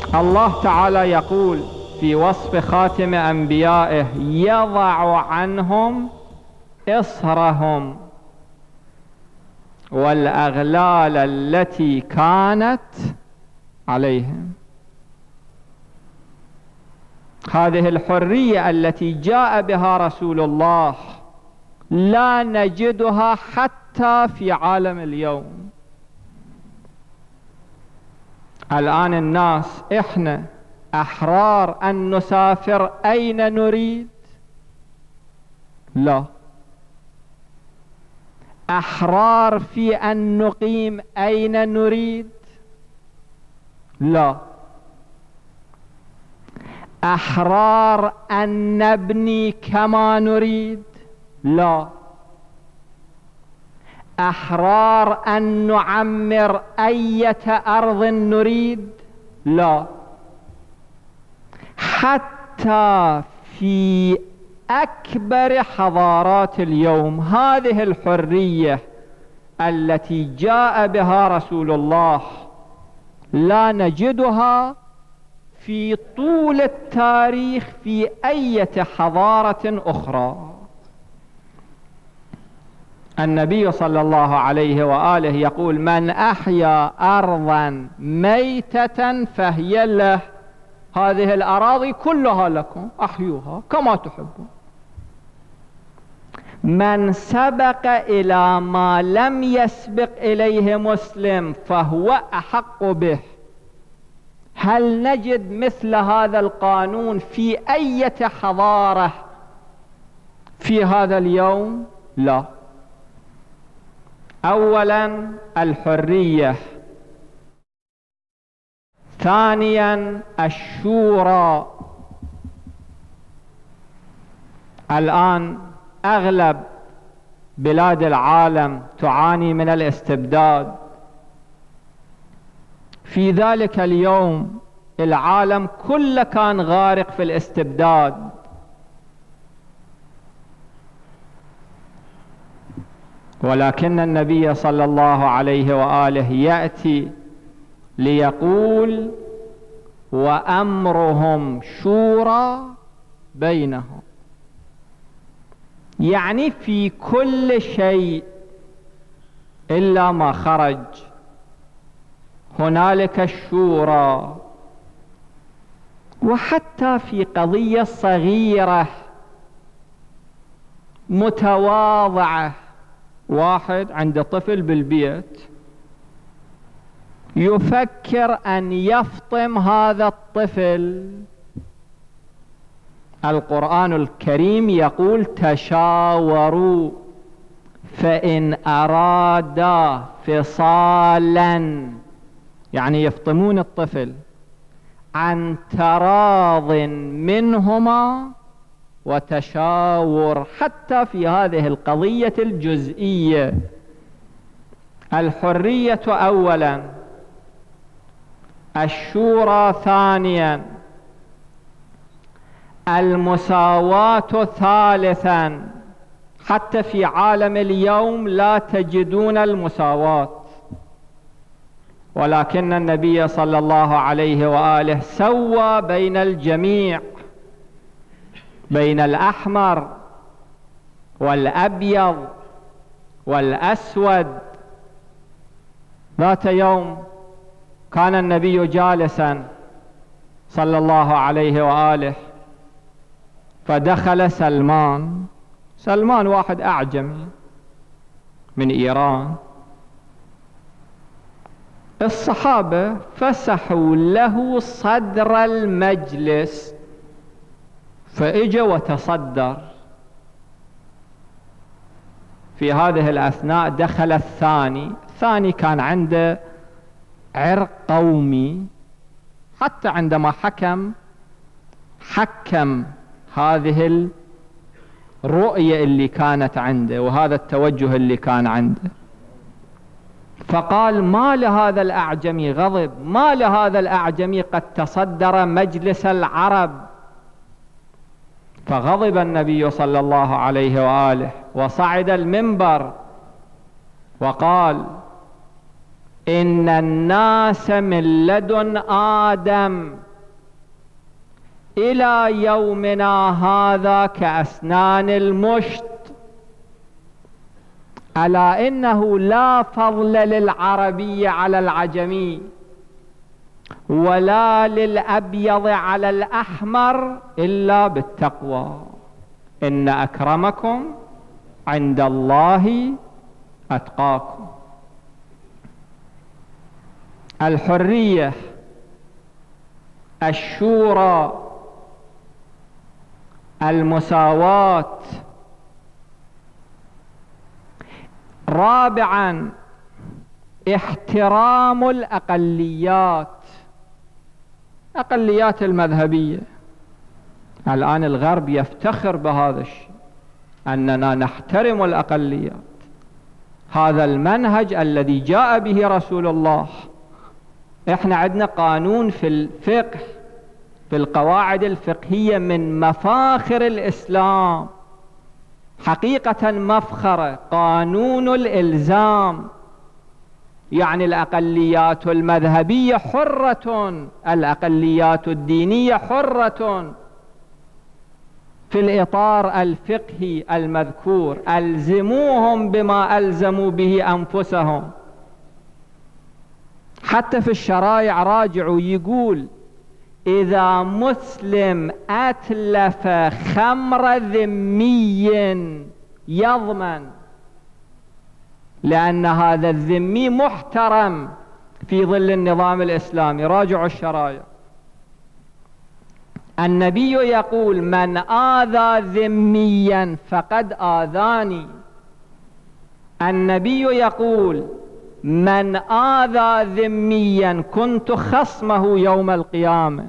الله تعالى يقول في وصف خاتم أنبيائه: يضع عنهم إصرهم والأغلال التي كانت عليهم. هذه الحرية التي جاء بها رسول الله لا نجدها حتى في عالم اليوم. الآن الناس إحنا أحرار أن نسافر أين نريد؟ لا. أحرار في أن نقيم أين نريد؟ لا. أحرار أن نبني كما نريد؟ لا. أحرار أن نعمر أية أرض نريد؟ لا. حتى في أكبر حضارات اليوم هذه الحرية التي جاء بها رسول الله لا نجدها في طول التاريخ في أية حضارة أخرى. النبي صلى الله عليه وآله يقول: من أحيا أرضا ميتة فهي له. هذه الأراضي كلها لكم، أحيوها كما تحبون. من سبق إلى ما لم يسبق إليه مسلم فهو أحق به. هل نجد مثل هذا القانون في أي حضارة في هذا اليوم؟ لا. أولا الحرية، ثانيا الشورى. الآن أغلب بلاد العالم تعاني من الاستبداد. في ذلك اليوم العالم كله كان غارق في الاستبداد. ولكن النبي صلى الله عليه وآله يأتي ليقول: وأمرهم شورى بينهم. يعني في كل شيء إلا ما خرج هنالك الشورى. وحتى في قضية صغيرة متواضعة، واحد عنده طفل بالبيت يفكر أن يفطم هذا الطفل، القرآن الكريم يقول: تشاوروا فإن أرادا فصالا، يعني يفطمون الطفل عن تراض منهما وتشاور. حتى في هذه القضية الجزئية الحرية أولا، الشورى ثانيا، المساواة ثالثا. حتى في عالم اليوم لا تجدون المساواة، ولكن النبي صلى الله عليه وآله سوى بين الجميع، بين الأحمر والأبيض والأسود. ذات يوم كان النبي جالسا صلى الله عليه وآله، فدخل سلمان واحد أعجمي من إيران. الصحابة فسحوا له صدر المجلس فإجا وتصدر. في هذه الأثناء دخل الثاني كان عنده عرق قومي، حتى عندما حكم هذه الرؤية اللي كانت عنده وهذا التوجه اللي كان عنده، فقال: ما لهذا الأعجمي غضب، ما لهذا الأعجمي قد تصدر مجلس العرب. فغضب النبي صلى الله عليه وآله وصعد المنبر وقال: إن الناس من لدن آدم إلى يومنا هذا كأسنان المشط، ألا إنه لا فضل للعربي على العجمي ولا للأبيض على الأحمر إلا بالتقوى. إن أكرمكم عند الله أتقاكم. الحرية، الشورى، المساواة. رابعا احترام الأقليات، الأقليات المذهبية. الآن الغرب يفتخر بهذا الشيء، أننا نحترم الأقليات. هذا المنهج الذي جاء به رسول الله. احنا عندنا قانون في الفقه، في القواعد الفقهية من مفاخر الإسلام، حقيقة مفخرة، قانون الإلزام. يعني الأقليات المذهبية حرة، الأقليات الدينية حرة في الإطار الفقهي المذكور. ألزموهم بما ألزموا به أنفسهم. حتى في الشرائع راجعوا يقول إذا مسلم أتلف خمر ذمي يضمن، لأن هذا الذمي محترم في ظل النظام الإسلامي. راجعوا الشرائع. النبي يقول من آذى ذميا فقد آذاني. النبي يقول من آذى ذميا كنت خصمه يوم القيامة.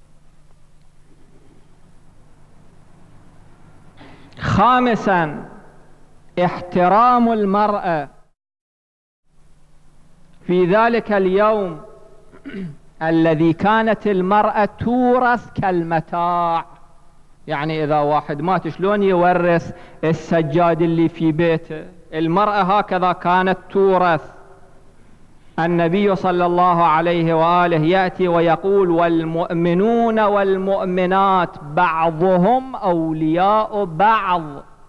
خامسا احترام المرأة. في ذلك اليوم الذي كانت المرأة تورث كالمتاع، يعني إذا واحد مات شلون يورث السجاد اللي في بيته، المرأة هكذا كانت تورث. النبي صلى الله عليه وآله يأتي ويقول والمؤمنون والمؤمنات بعضهم أولياء بعض.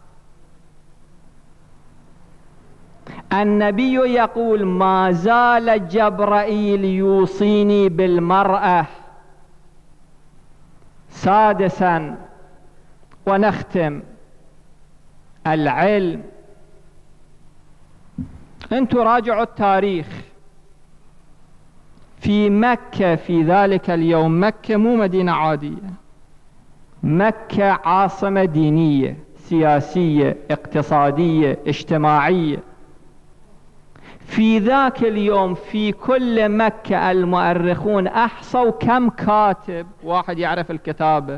النبي يقول ما زال جبرائيل يوصيني بالمرأة. سادسا ونختم، العلم. انتوا راجعوا التاريخ. في مكة في ذلك اليوم، مكة مو مدينة عادية، مكة عاصمة دينية سياسية اقتصادية اجتماعية. في ذاك اليوم في كل مكة المؤرخون أحصوا كم كاتب، واحد يعرف الكتابة.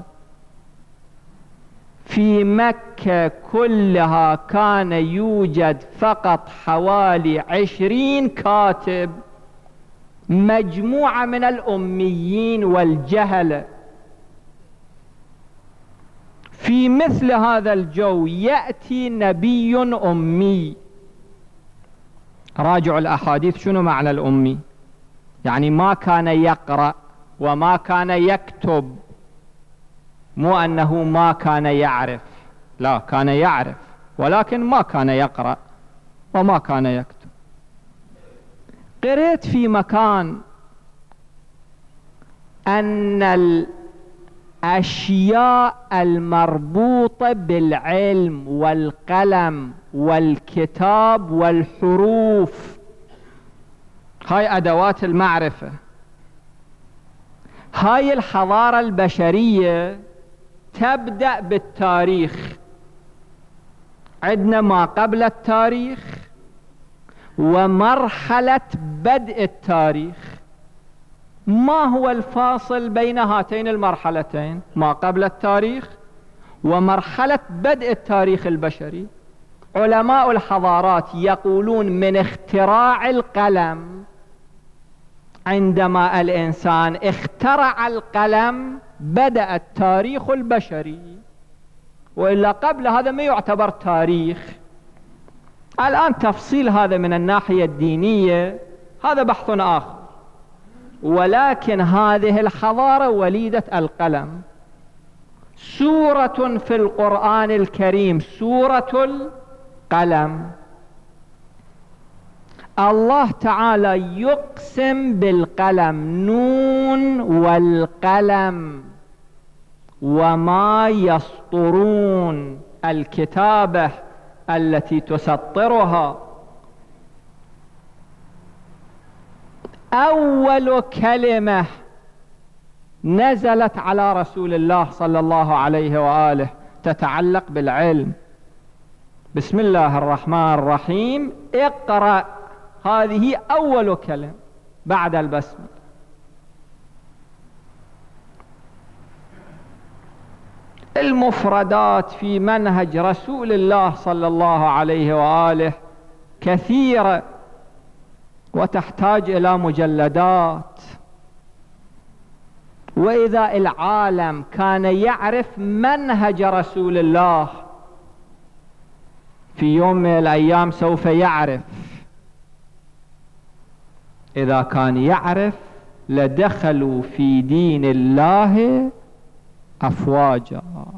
في مكة كلها كان يوجد فقط حوالي 20 كاتب، مجموعة من الأميين والجهلة. في مثل هذا الجو يأتي نبي أمي. راجعوا الأحاديث، شنو معنى الأمي؟ يعني ما كان يقرأ وما كان يكتب، مو أنه ما كان يعرف، لا، كان يعرف ولكن ما كان يقرأ وما كان يكتب. قرأت في مكان أن الأشياء المربوطة بالعلم والقلم والكتاب والحروف، هاي أدوات المعرفة. هاي الحضارة البشرية تبدأ بالتاريخ. عندنا ما قبل التاريخ ومرحلة بدء التاريخ. ما هو الفاصل بين هاتين المرحلتين، ما قبل التاريخ ومرحلة بدء التاريخ البشري؟ علماء الحضارات يقولون من اختراع القلم، عندما الإنسان اخترع القلم بدأ التاريخ البشري، وإلا قبل هذا ما يعتبر تاريخ. الآن تفصيل هذا من الناحية الدينية هذا بحث آخر. ولكن هذه الحضارة وليدة القلم. سورة في القرآن الكريم، سورة القلم، الله تعالى يقسم بالقلم، نون والقلم وما يسطرون، الكتابة التي تسطرها. أول كلمة نزلت على رسول الله صلى الله عليه وآله تتعلق بالعلم، بسم الله الرحمن الرحيم، اقرأ، هذه أول كلمة بعد البسملة. المفردات في منهج رسول الله صلى الله عليه وآله كثيرة وتحتاج إلى مجلدات. وإذا العالم كان يعرف منهج رسول الله في يوم من الأيام سوف يعرف، إذا كان يعرف لدخلوا في دين الله أفواجا.